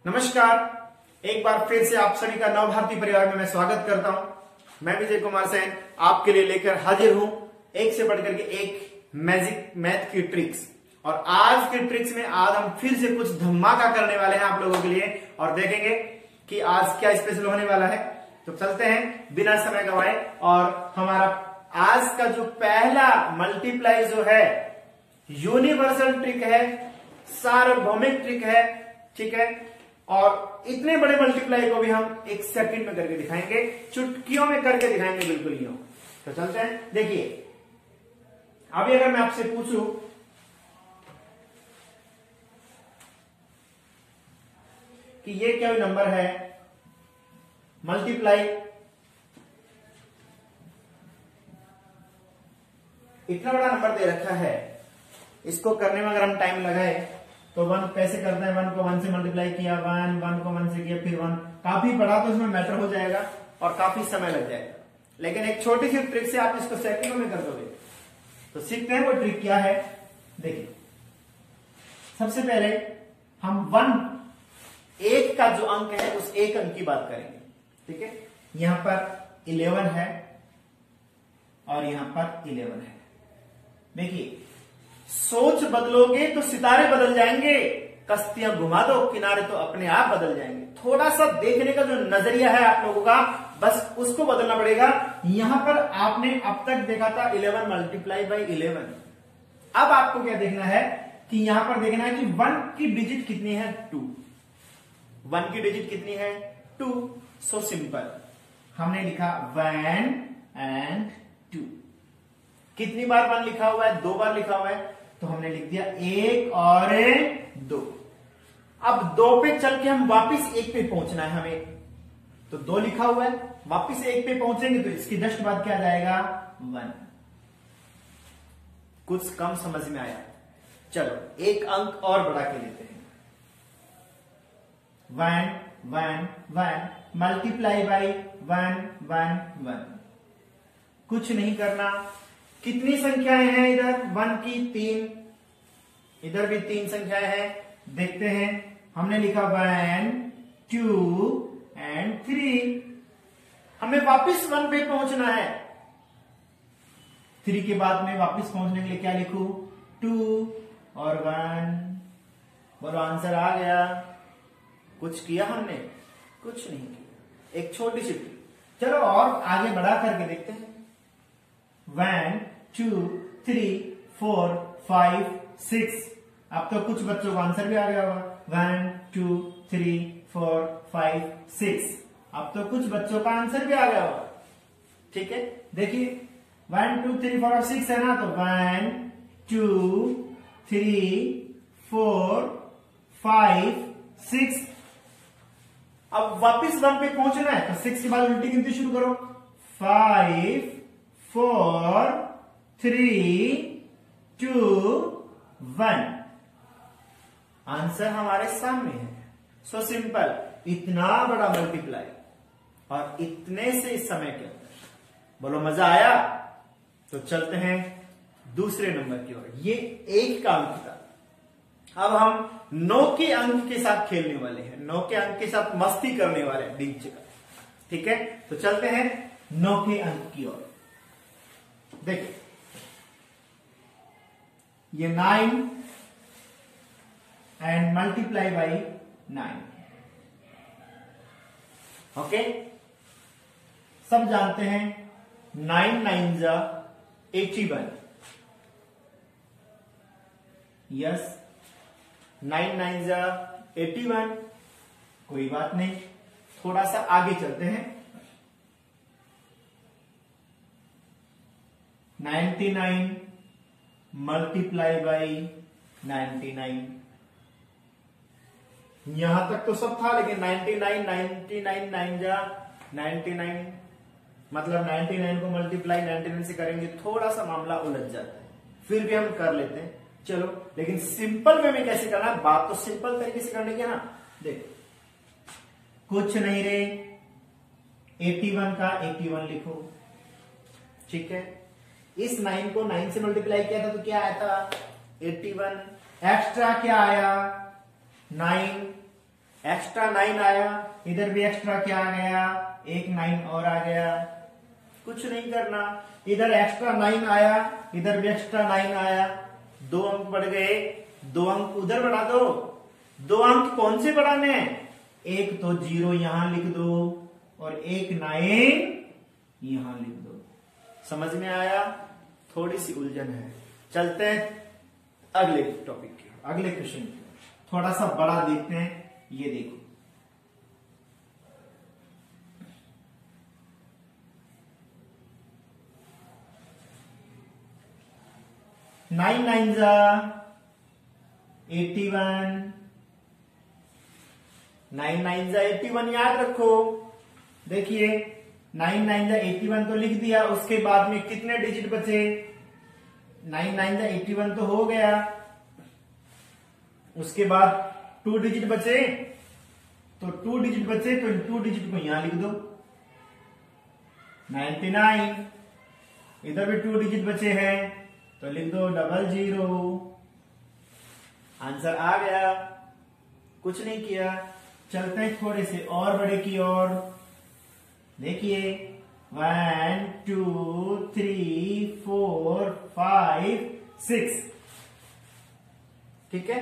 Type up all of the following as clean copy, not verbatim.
नमस्कार, एक बार फिर से आप सभी का नव भारती परिवार में मैं स्वागत करता हूं। मैं विजय कुमार सेन आपके लिए लेकर हाजिर हूं एक से बढ़कर के एक मैजिक मैथ की ट्रिक्स। और आज की ट्रिक्स में आज हम फिर से कुछ धमाका करने वाले हैं आप लोगों के लिए और देखेंगे कि आज क्या स्पेशल होने वाला है। तो चलते हैं बिना समय गवाए और हमारा आज का जो पहला मल्टीप्लाई जो है यूनिवर्सल ट्रिक है, सार्वभौमिक ट्रिक है, ठीक है। और इतने बड़े मल्टीप्लाई को भी हम एक सेकंड में करके दिखाएंगे, चुटकियों में करके दिखाएंगे, बिल्कुल यूं। तो चलते हैं, देखिए अभी अगर मैं आपसे पूछूं कि ये क्या नंबर है, मल्टीप्लाई इतना बड़ा नंबर दे रखा है, इसको करने में अगर हम टाइम लगाए तो 1 कैसे करते हैं, 1 को 1 से मल्टीप्लाई किया, 1 को 1 से किया, फिर 1 काफी बड़ा तो इसमें मैटर हो जाएगा और काफी समय लग जाएगा। लेकिन एक छोटी सी ट्रिक से आप इसको सेकंडों में कर दोगे। तो सीखते हैं वो ट्रिक क्या है। देखिए सबसे पहले हम 1 का जो अंक है उस एक अंक की बात करेंगे, ठीक है। यहां पर 11 है और यहां पर 11 है। देखिए सोच बदलोगे तो सितारे बदल जाएंगे, कश्तियां घुमा दो किनारे तो अपने आप बदल जाएंगे। थोड़ा सा देखने का जो नजरिया है आप लोगों का, बस उसको बदलना पड़ेगा। यहां पर आपने अब तक देखा था 11 मल्टीप्लाई बाई 11। अब आपको क्या देखना है कि यहां पर देखना है कि 1 की डिजिट कितनी है, 2। 1 की डिजिट कितनी है, 2। सो सिंपल, हमने लिखा 1 एंड 2। कितनी बार 1 लिखा हुआ है, 2 बार लिखा हुआ है, तो हमने लिख दिया 1 और 2। अब 2 पे चल के हम वापिस 1 पे पहुंचना है हमें, तो 2 लिखा हुआ है, वापिस 1 पे पहुंचेंगे तो इसकी जस्ट बाद क्या जाएगा, 1। कुछ कम समझ में आया, चलो एक अंक और बढ़ा के लेते हैं। 1 1 1 मल्टीप्लाई बाई 1 1 1। कुछ नहीं करना, कितनी संख्याएं हैं इधर, 1 की 3, इधर भी 3 संख्याएं हैं। देखते हैं, हमने लिखा 1 2 एंड 3। हमें वापस 1 पे पहुंचना है। 3 के बाद में वापस पहुंचने के लिए क्या लिखूं, 2 और 1। बोलो आंसर आ गया। कुछ किया हमने, कुछ नहीं किया, एक छोटी सी। चलो और आगे बढ़ा करके देखते हैं। 1 2 3 4 5 6। अब तो कुछ बच्चों का आंसर भी आ गया होगा। 1 2 3 4 5 6। अब तो कुछ बच्चों का आंसर भी आ गया होगा, ठीक है। देखिए 1 2 3 4 6 है ना, तो 1 2 3 4 5 6। अब वापिस 1 पे पहुंचना है तो 6 के बाद उल्टी गिनती शुरू करो। 5 4 3 2 1। आंसर हमारे सामने है। सो सिंपल, इतना बड़ा मल्टीप्लाई और इतने से इस समय के अंदर। बोलो मजा आया। तो चलते हैं दूसरे नंबर की ओर। ये 1 का अंक था, अब हम 9 के अंक के साथ खेलने वाले हैं, 9 के अंक के साथ मस्ती करने वाले हैं डीजे का, ठीक है। तो चलते हैं 9 के अंक की ओर। देखिए ये 9 एंड मल्टीप्लाई बाई 9। ओके, सब जानते हैं 9 9 जा 81। यस, 9 9 जा 81। कोई बात नहीं, थोड़ा सा आगे चलते हैं। 99 मल्टीप्लाई बाई 99। यहां तक तो सब था, लेकिन 99 9 जा 99, मतलब 99 को मल्टीप्लाई 99 से करेंगे थोड़ा सा मामला उलझ जाता है, फिर भी हम कर लेते हैं। चलो, लेकिन सिंपल वे में कैसे करना है, बात तो सिंपल तरीके से करने की ना। देखो कुछ नहीं रे, 81 का 81 लिखो, ठीक है। इस 9 को 9 से मल्टीप्लाई किया था तो क्या आया था, 81। एक्स्ट्रा क्या आया 9, एक्स्ट्रा 9 आया, इधर भी एक्स्ट्रा क्या आ गया, एक 9 और आ गया। कुछ नहीं करना, इधर एक्स्ट्रा 9 आया, इधर भी एक्स्ट्रा 9 आया, 2 अंक बढ़ गए, 2 अंक उधर बढ़ा दो। 2 अंक कौन से बढ़ाने हैं, एक तो 0 यहां लिख दो और एक 9 यहां लिख दो। समझ में आया? थोड़ी सी उलझन है। चलते हैं अगले टॉपिक की, अगले क्वेश्चन की। थोड़ा सा बड़ा देखते हैं। ये देखो, नाइन 9 जा 81, 9 9 जा 81 याद रखो। देखिए 9 9 जा 81 तो लिख दिया, उसके बाद में कितने डिजिट बचे, 9 9 जा 81 तो हो गया, उसके बाद 2 डिजिट बचे, तो 2 डिजिट बचे तो इन 2 डिजिट को यहां लिख दो, 99। इधर भी 2 डिजिट बचे हैं तो लिख दो 00। आंसर आ गया, कुछ नहीं किया। चलते हैं थोड़े से और बड़े की ओर। देखिए 1 2 3 4 5 6, ठीक है,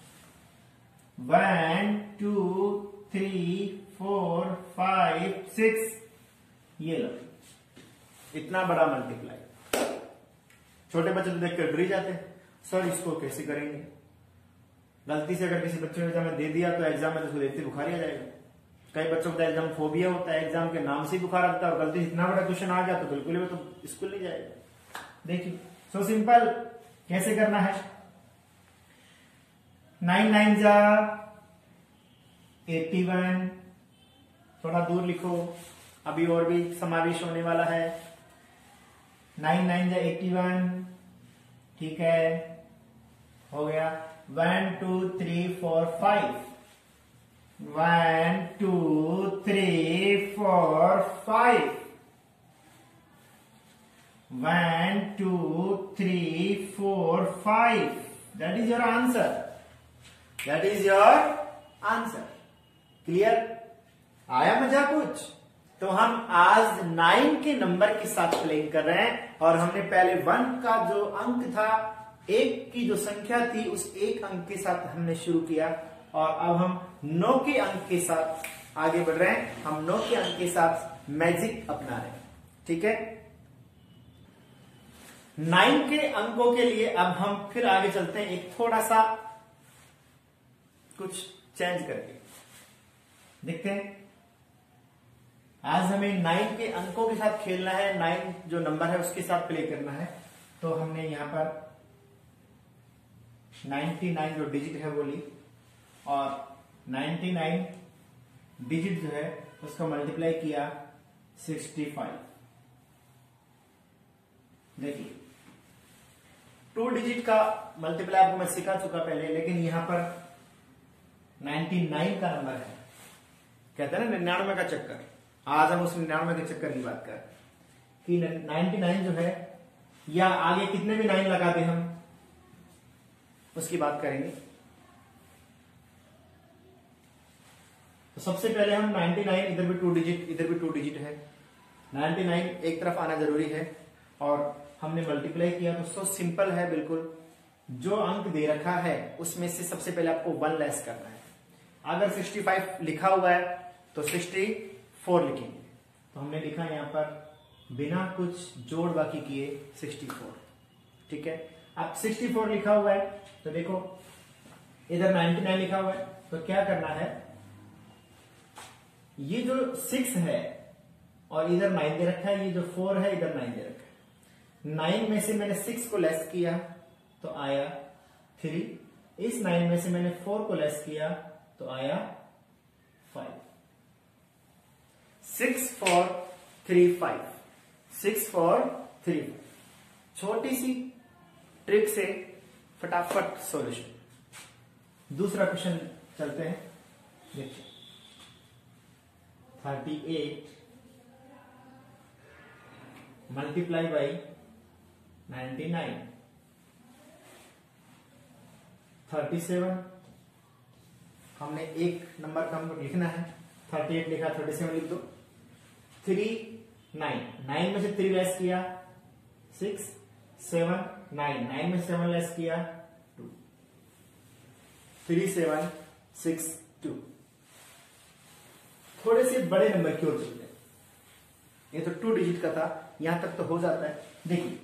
1 2 3 4 5 6, ये लो, इतना बड़ा मल्टीप्लाई। छोटे बच्चे तो देखकर डर ही जाते हैं, सर इसको कैसे करेंगे। गलती से अगर किसी बच्चे को एग्जाम में दे दिया तो एग्जाम में तो उसको देखते बुखार ही आ जाएगा। कई बच्चों को एग्जाम फोबिया होता है, एग्जाम के नाम से बुखार आता है, और गलती से इतना बड़ा क्वेश्चन आ गया तो बिल्कुल भी तो स्कूल नहीं जाएगा। देखिए सो सिंपल, कैसे करना है, 9 9 जा 81, थोड़ा दूर लिखो, अभी और भी समावेश होने वाला है। 9 9 जा 81, ठीक है, हो गया। 1 2 3 4 5, 1 2 3 4 5, 1 2 3 4 5, that is your answer, that is your answer। Clear? आया मजा कुछ? तो हम आज 9 के नंबर के साथ प्लेइंग कर रहे हैं, और हमने पहले 1 का जो अंक था, 1 की जो संख्या थी, उस 1 अंक के साथ हमने शुरू किया, और अब हम 9 के अंक के साथ आगे बढ़ रहे हैं। हम 9 के अंक के साथ मैजिक अपना रहे हैं, ठीक है। 9 के अंकों के लिए अब हम फिर आगे चलते हैं, एक थोड़ा सा कुछ चेंज करके देखते हैं। आज हमें 9 के अंकों के साथ खेलना है, 9 जो नंबर है उसके साथ प्ले करना है। तो हमने यहां पर 99 जो डिजिट है वो ली, और 99 डिजिट जो है उसको मल्टीप्लाई किया 65। देखिए 2 डिजिट का मल्टीप्लाई आपको मैं सिखा चुका पहले, लेकिन यहां पर 99 का नंबर है, कहते हैं ना 99 का चक्कर। आज हम उस 99 के चक्कर की बात कर, कि 99 जो है, या आगे कितने भी 9 लगा दे हम, उसकी बात करेंगे। तो सबसे पहले हम 99, इधर भी 2 डिजिट, इधर भी 2 डिजिट है, 99 एक तरफ आना जरूरी है, और हमने मल्टीप्लाई किया तो सो सिंपल है बिल्कुल। जो अंक दे रखा है उसमें से सबसे पहले आपको 1 लेस करना है। अगर 65 लिखा हुआ है तो 64 लिखेंगे। तो हमने लिखा यहां पर बिना कुछ जोड़ बाकी किए 64, ठीक है। अब 64 लिखा हुआ है तो देखो इधर 99 लिखा हुआ है, तो क्या करना है, ये जो 6 है और इधर 9 दे रखा है, ये जो 4 है इधर 9 दे रखा है, 9 में से मैंने 6 को लेस किया तो आया 3, इस 9 में से मैंने 4 को लेस किया तो आया 5। 6 4 3 5, 6 4 3 5। छोटी सी ट्रिक से फटाफट सॉल्यूशन। दूसरा क्वेश्चन चलते हैं, देखिए 38 मल्टीप्लाई बाई 99, 37 हमने एक नंबर कम लिखना है, 38 लिखा, 37 लिख दो। 3 9, 9 में से 3 लेस किया 6 7 9, 9 में से 7 लेस किया 2, 3 7 6 2। थोड़े से बड़े नंबर की ओर चलते हैं। ये तो 2 डिजिट का था, यहां तक तो हो जाता है। देखिए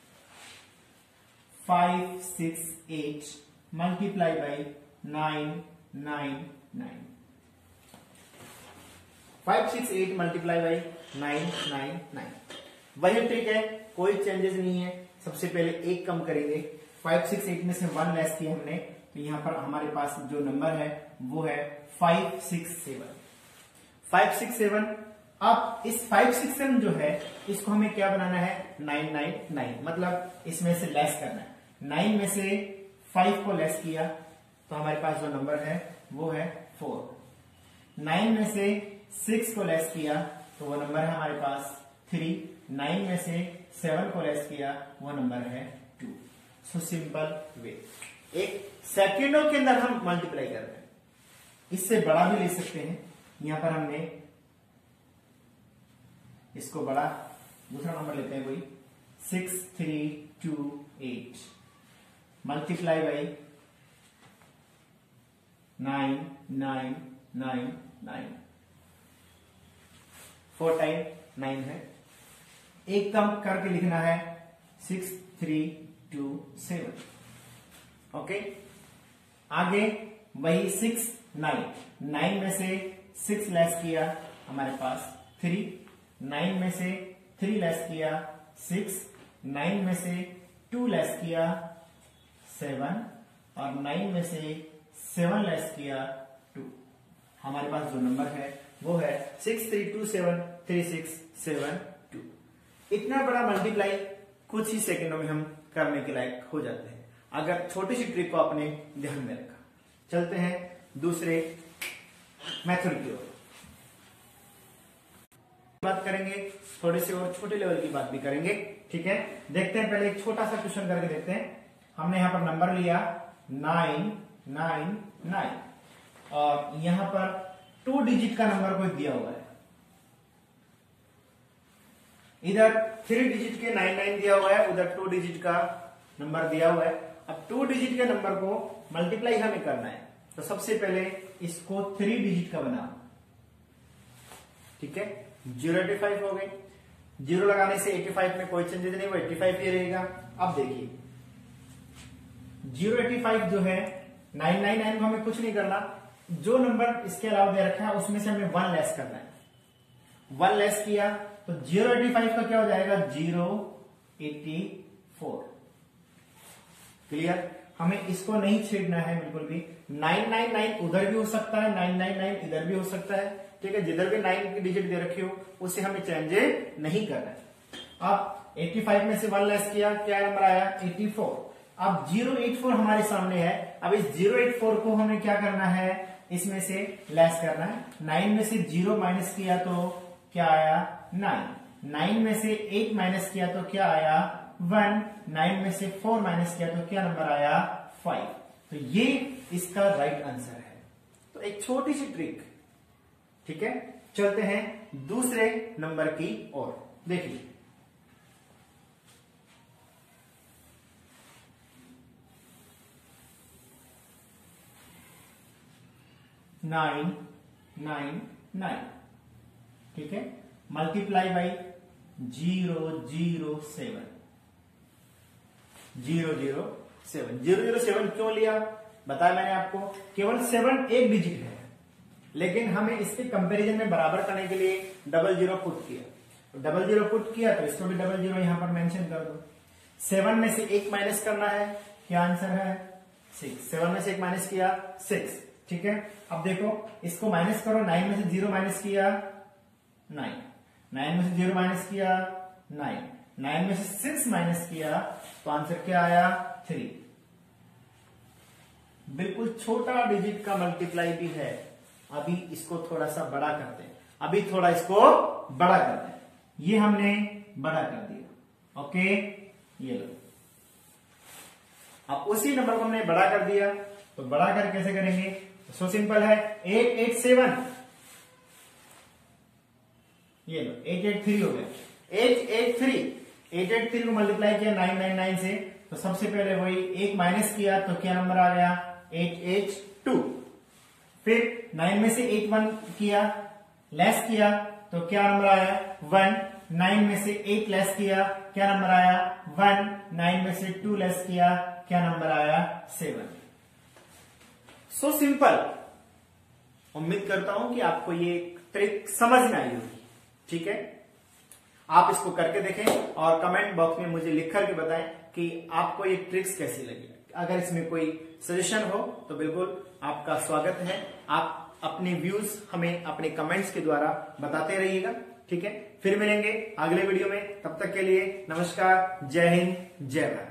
5 6 8 मल्टीप्लाई बाई 9 9 9। 5 6 8 multiply by 9 9 9। वही ट्रिक है, कोई चेंजेस नहीं है। सबसे पहले एक कम करेंगे, 5 6 8 में से 1 लेस किया हमने, तो यहां पर हमारे पास जो नंबर है वो है 5 6 7। 5 6 7। अब इस 5 6 7 जो है इसको हमें क्या बनाना है, 9 9 9, मतलब इसमें से लेस करना है। 9 में से 5 को लेस किया तो हमारे पास जो नंबर है वो है 4। 9 में से 6 को लेस किया तो वो नंबर है हमारे पास 3। 9 में से 7 को लेस किया वो नंबर है 2। सो सिंपल वे, एक सेकेंडों के अंदर हम मल्टीप्लाई कर रहे हैं। इससे बड़ा भी ले सकते हैं। यहां पर हमने इसको बड़ा दूसरा नंबर लेते हैं कोई 6 3 2 8 मल्टीप्लाई बाई 9 9 9 9। 4 टाइम 9 है। एक कम करके लिखना है 6 3 2 7। ओके, आगे वही 6 9, 9 में से 6 लेस किया हमारे पास 3। 9 में से 3 लेस किया 6। 9 में से 2 लेस किया 7 और 9 में से 7 लेस किया 2। हमारे पास जो नंबर है वो है 6 3 2 7 3 6 7 2। इतना बड़ा मल्टीप्लाई कुछ ही सेकंडों में हम करने के लायक हो जाते हैं, अगर छोटी सी ट्रिक को आपने ध्यान में रखा। चलते हैं दूसरे मेथड की ओर, बात करेंगे, थोड़े से और छोटे लेवल की बात भी करेंगे। ठीक है, देखते हैं, पहले एक छोटा सा क्वेश्चन करके देखते हैं। हमने यहां पर नंबर लिया 9 9 9 और यहां पर 2 डिजिट का नंबर कोई दिया हुआ है। इधर 3 डिजिट के 9 9 दिया हुआ है, उधर 2 डिजिट का नंबर दिया हुआ है। अब 2 डिजिट के नंबर को मल्टीप्लाई हमें करना है, तो सबसे पहले इसको 3 डिजिट का बनाओ। ठीक है, 085 हो गए। 0 लगाने से 85 में कोई चेंजेस नहीं, वो 85 ही रहेगा। अब देखिए 085 जो है 999 को हमें कुछ नहीं करना, जो नंबर इसके अलावा दे रखा है उसमें से हमें 1 लेस करना है। 1 लेस किया तो 085 का क्या हो जाएगा, 084। क्लियर, हमें इसको नहीं छेड़ना है बिल्कुल भी। 999 उधर भी हो सकता है, 999 इधर भी हो सकता है। ठीक है, जिधर भी 9 की डिजिट दे रखी हो उससे हमें चेंज नहीं करना है। अब 85 में से 1 लेस किया, क्या नंबर आया, 84। अब 084 हमारे सामने है। अब इस 084 को हमें क्या करना है, इसमें से लेस करना है। 9 में से 0 माइनस किया तो क्या आया, 9। 9 में से 8 माइनस किया तो क्या आया, 1। 9 में से 4 माइनस किया तो क्या नंबर आया, 5। तो ये इसका राइट आंसर है। तो एक छोटी सी ट्रिक। ठीक है, चलते हैं दूसरे नंबर की ओर। देखिए 9 9 9। ठीक है, मल्टीप्लाई बाई 007 007। 007 क्यों लिया, बताया मैंने आपको, केवल 7 एक डिजिट है, लेकिन हमें इसके कंपैरिजन में बराबर करने के लिए डबल 0 पुट किया। तो डबल 0 पुट किया तो इसको भी डबल 0 यहां पर मेंशन कर दो। 7 में से 1 माइनस करना है, क्या आंसर है, 6। 7 में से 1 माइनस किया 6। ठीक है, अब देखो इसको माइनस करो। 9 में से 0 माइनस किया 9। 9 में से 0 माइनस किया 9। 9 में से 6 माइनस किया तो आंसर क्या आया, 3। बिल्कुल छोटा डिजिट का मल्टीप्लाई भी है। अभी इसको थोड़ा सा बड़ा करते हैं, अभी थोड़ा इसको बड़ा करते हैं। ये हमने बड़ा कर दिया। ओके, ये लो। अब उसी नंबर को हमने बड़ा कर दिया, तो बड़ा कर कैसे करेंगे, सो सिंपल है। 887 ये लो 883 हो गया। 883 को मल्टीप्लाई किया 999 से, तो सबसे पहले वही एक माइनस किया तो क्या नंबर आ गया 882। फिर 9 में से 8 1 किया, लेस किया तो क्या नंबर आया 1। 9 में से 8 लेस किया, क्या नंबर आया 1। 9 में से 2 लेस किया, क्या नंबर आया 7। So simple. उम्मीद करता हूं कि आपको ये ट्रिक समझ में आई होगी। ठीक है, आप इसको करके देखें और कमेंट बॉक्स में मुझे लिख करके बताएं कि आपको ये ट्रिक्स कैसी लगी। अगर इसमें कोई सजेशन हो तो बिल्कुल आपका स्वागत है। आप अपने व्यूज हमें अपने कमेंट्स के द्वारा बताते रहिएगा। ठीक है, फिर मिलेंगे अगले वीडियो में। तब तक के लिए नमस्कार, जय हिंद, जय भारत।